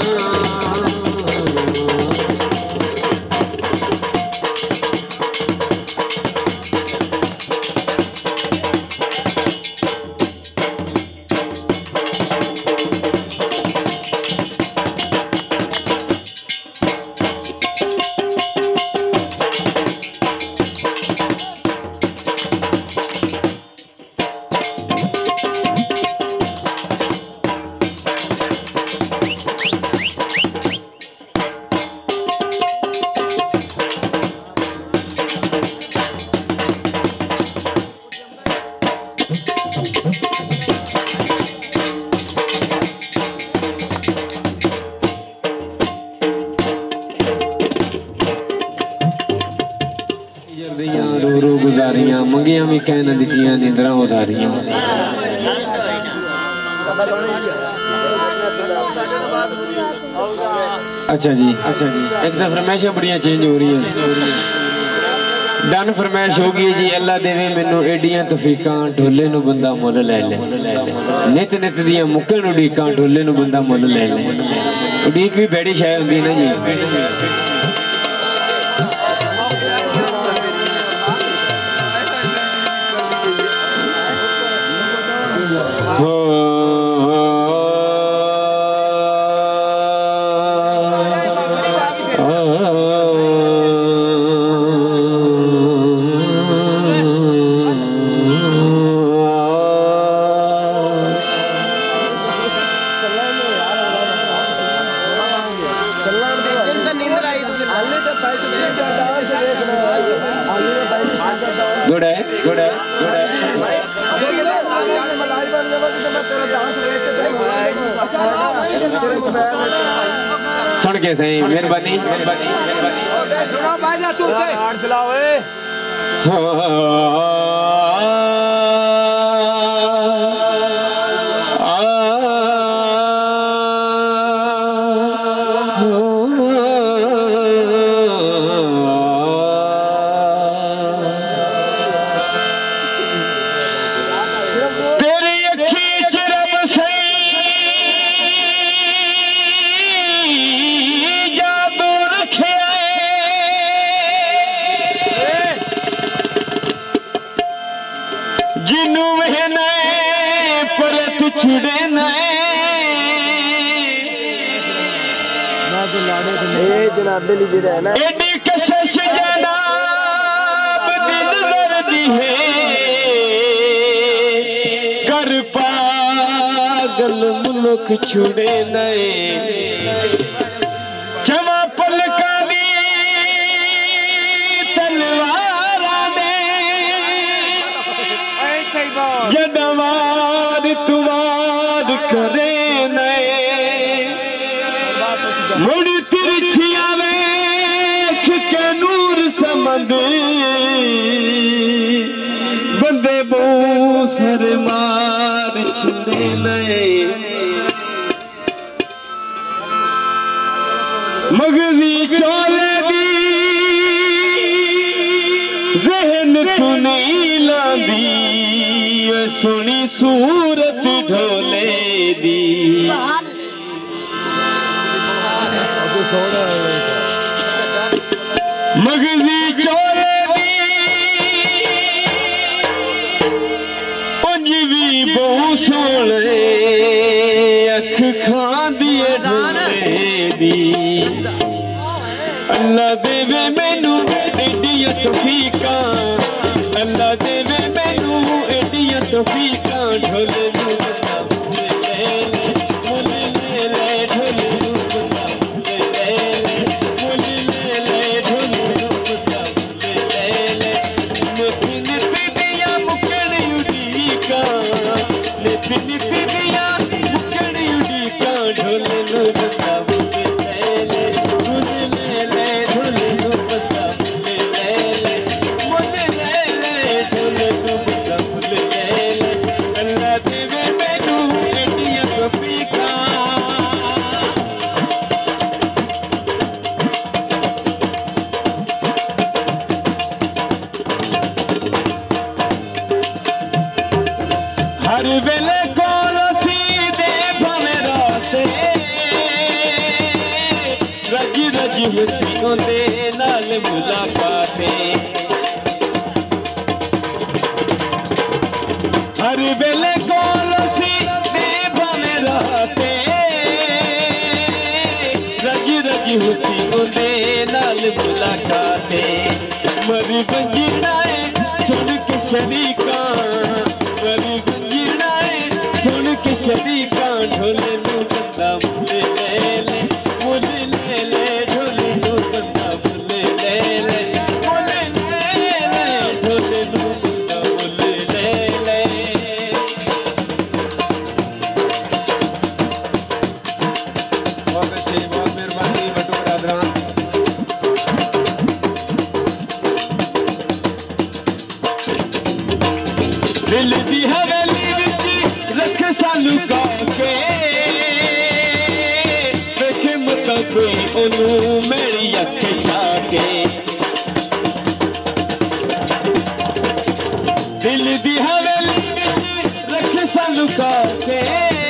S2: रो रो गुजारियां मंगियां भी कहना दिखियां निंदरा उधारियां अच्छा जी एक तो फरमाइशें बड़ियां चेंज हो रही हैं डन फरमाइश हो गई जी अल्लाह देवे मैनू एडियां तौफीकां ढोले नू बंदा मुल लै ले नित नित दियां मुक्के नू उड़ीकां ढोले नू बंदा मुल लै ले उड़ीक भी बैड़ी शै हुंदी ना जी गुड है सुन के सही मेहरबानी
S3: सुनो भाई तू चलाओ
S2: छुड़े
S3: जनाबे लिखे है ना
S2: एडी कशिश जनाब दिल वर्दी है कर पागल मुल्क छुड़े नए जमा पलका दी तलवारा दे जदवार तुवार करे नए मुड़ी तिरछिया वेख के नूर समझ बंदे बहु सर मार छुड़े नए मगजी चोले दी जहन तू नहीं लादी सोनी सूरत ढोले दी मगजी चोले दी पंजवी बहु सोले अख खांदिए ढोले दी अल्लाह देवे मैनू एडियां तौफीका अल्लाह देवे मैनू एडियां तौफीका ढोले हर वेले कोलो सीधे भमे राते रज रज हुस्नों दे नाल मुलाकाते हर वेले कोलो सीधे भमे राते रज रज हुस्नों दे नाल मुलाकाते मरी बंजीराए सुन के शरीका मरी सुन के शरीका ढोले नू बंदा मुले ले ढोले नू बंदा मुले ले ढोले नू बंदा मुले ले बहुत अच्छी बहुत मेहरबानी बटोरा ब्रांड दिल दी हवेली रख सानू के देखे मत कोई ओनू मेरी अख जाके दिल दी हवेली रख सानू के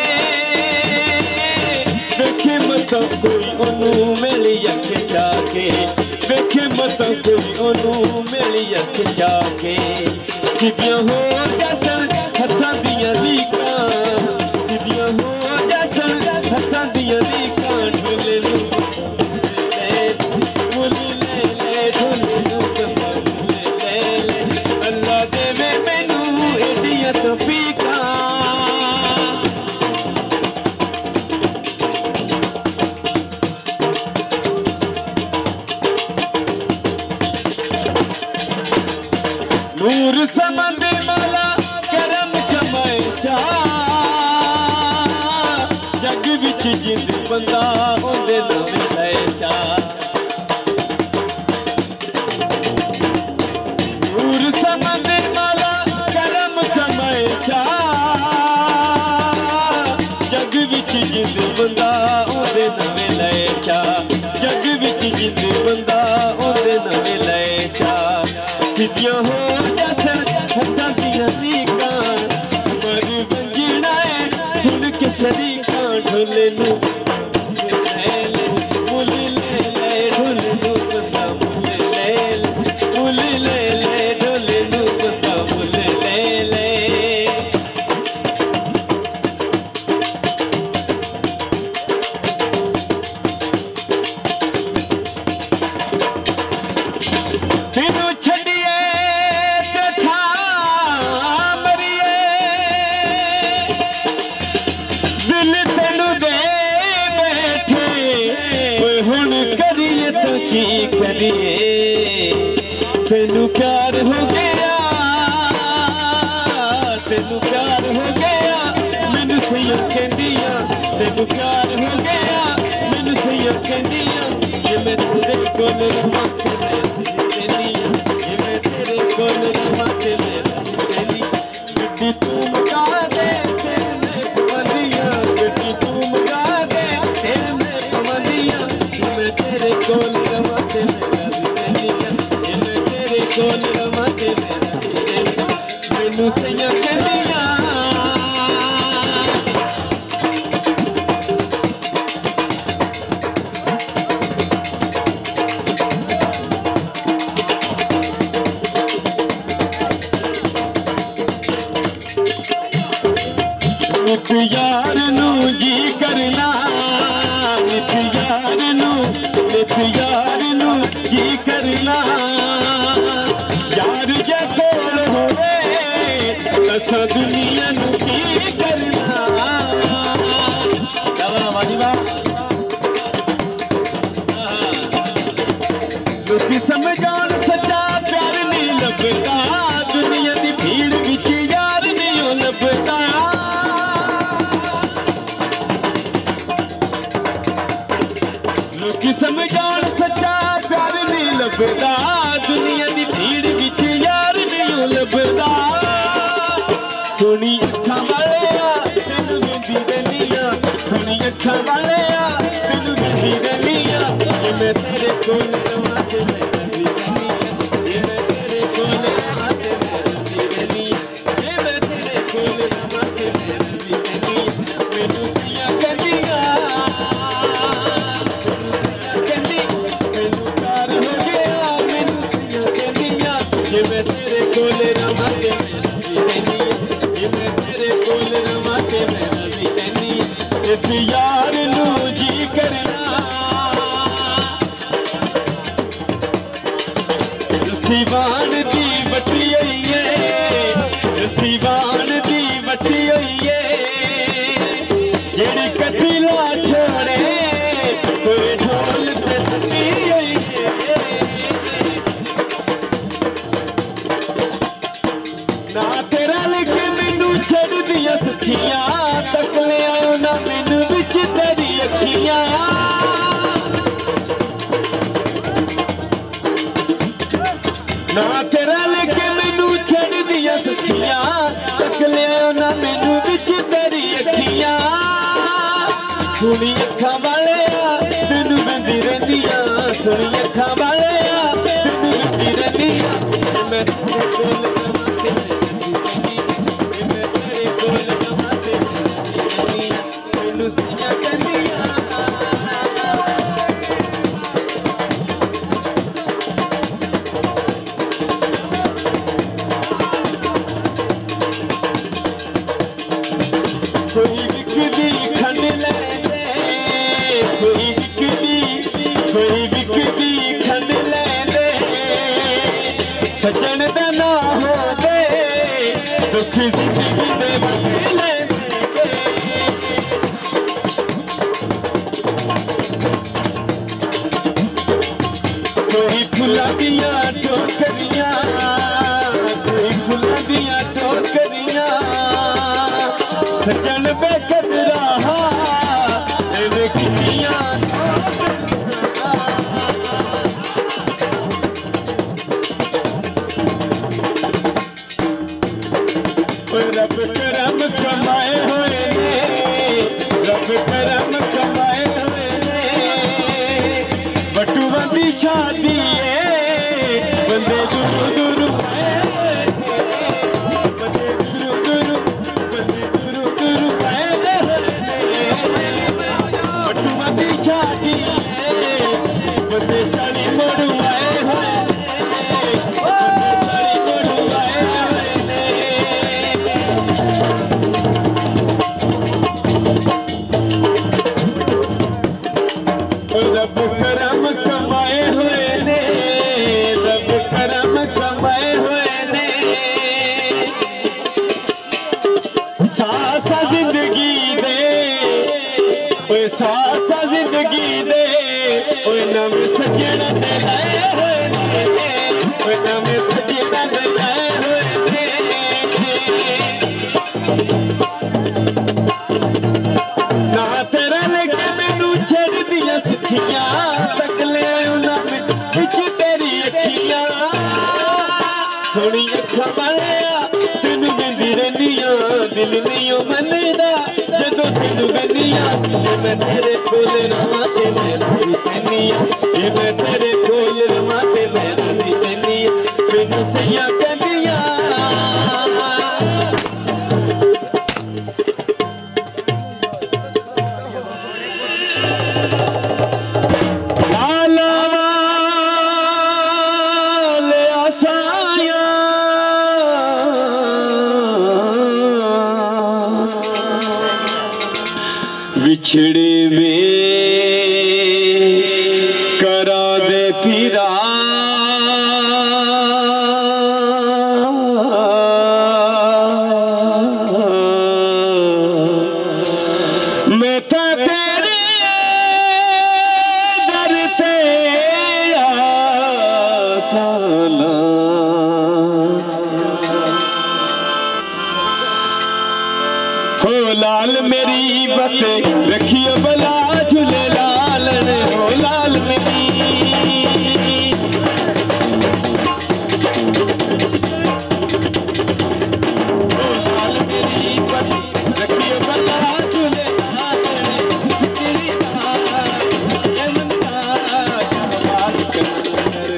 S2: देखे मत कोई ओनू मेरी अख जाके देखे मत कोई ओनू मेरी अख जाके सिद्धियां हो जैसन हत्थां दियां लीकां सिद्धियां हो जैसन हत्थां दियां लीकां ढोले नू मुले ले ढोले नू मुले ले अल्लाह देवे मैनू एडियां तौफीका नूर समंद माला करम कमाए चा जग विच जिंद बंदा ओंदे नाम ले चा नूर समंद माला करम कमाए चा जग विच जिंद बंदा ओंदे नाम ले चा जग विच जिंद बंदा ओंदे नाम ले चा सिद्धियां हो जैसन हत्थां दियां लीकां मरी बंजीराए सुन के शरीका ढोले नू मुले ले ढोले नू बंदा मुले ले ढोले नू बंदा मुले ले तेनू छड़िए दिल तेनू दे बैठे हुण करिए तो की करिए तेनू प्यार हो गया तेनू प्यार हो गया मैनू सही कहंदियां तेनू प्यार हो गया मैनू सही कहंदियां ये मैं तेरे कोल रहां ते मैं तेरे कोल रहां ते मैं कोल रवा ते मैनू सैया कहदियां यार नू जी करना यार नू जी करना यार जे कोल होवे दस दुनिया नू जी करना लोग समझान सच्चा प्यार नहीं लभदा दुनिया दी भीड़ विच यार नहीं लभदा समझान सच्चा प्यार नहीं लभदा दुनिया दी भीड़ विच यार नहीं लभदा सोनी अखां वालिया तैनू वेंदी रहनिया सोनी अखां वालिया तैनू वेंदी रहनिया जे मैं तेरे कोल रवां ते मैं रही रहनिया जे मैं तेरे कोल रवां ते मैं रही रहनिया जे मैं तेरे कोल रवां ते मैं रही रहनिया मैनू सैया कहदियां जे मैं तेरे कोल रवां ते मैं रही रहनिया जे मैं तेरे कोल रवां ते मैं रही रहनिया इस यार नू जी करना सीवान दी बटी होई है सीवान दी बटी होई है जेड़ी कदी ला छोड़े कोई ढोल ते सटी होई है ना तेरा लेके मैनू छड़ दिया सखियां तक ले आओ ना मैनू विच तेरी अखियां ना तेरा लेके मैनू छड़ दिया सखियां तक ले आओ ना मैनू विच तेरी अखियां सुनी अखां वालिया तैनू वेंदी रहंदियां सुनी अखां वालिया तैनू वेंदी रहंदियां मैं तेरे कोल कोई विकदी खंड ले दे कोई विकदी खंड ले दे सजन दा ना हो दे दुख जिंदगी दे बदले कोई फुल्लां दियां टोकरियां कोई फुल्लां दियां टोकरियां सजन बेकदरा कितियां रब करम कमाए हुए ने रब करम कमाए हुए ने बटुआ दी शादी है बंदे दूर दूर रब करम कमाए हुए ने रब करम कमाए हुए ने सासा जिंदगी दे सासा जिंदगी दे नवे सजन दे लाए हुए ने नवे सजन दे लाए हुए ने ना तेरा लेके मैनू छड़ दिया सखियां तक ले ना विच तेरी अखियां सोनी अखां वालिया तैनू वेंदी रहनिया दिल नहीं मनदा जदों तैनू वेंदियां जे मैं तेरे कोल रवां ते मैं रही रहनिया जे मैं तेरे कोल रवां ते मैं रही रहनिया सैया कहदिया बिछड़े में करा दे फिरा मैं तो तेरे दर पे आसाला हो लाल मेरी बत रखियो बला झूले लाल ने हो लाल मेरी हो लाल मेरी बत रखियो बला झूले लाल ने तेरी ये मनता शहबाज कर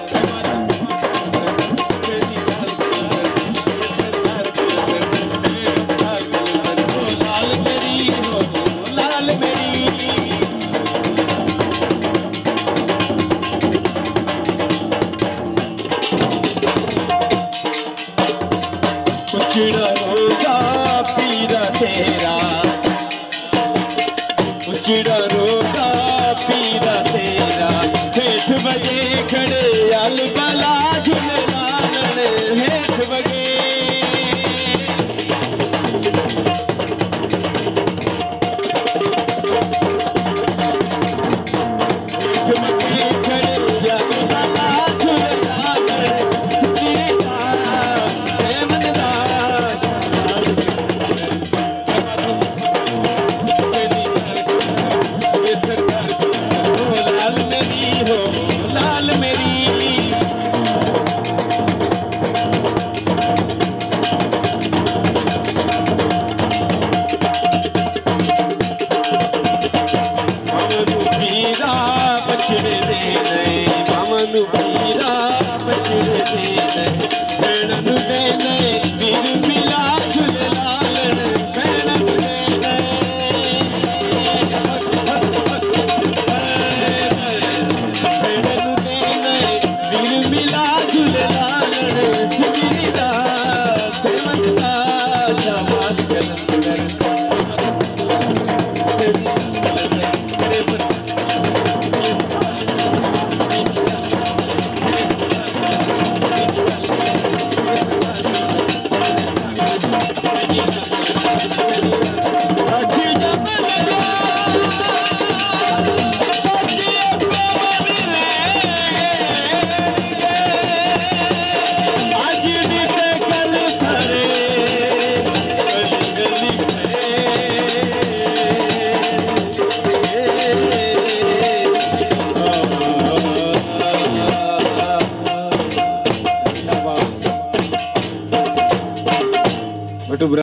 S2: उचड़ा रोगा पीरा तेरा उचड़ा रोगा पीरा तेरा हेठ बजे खड़े अल बला झूले लाल हेठ बजे पीरा बचड़े दे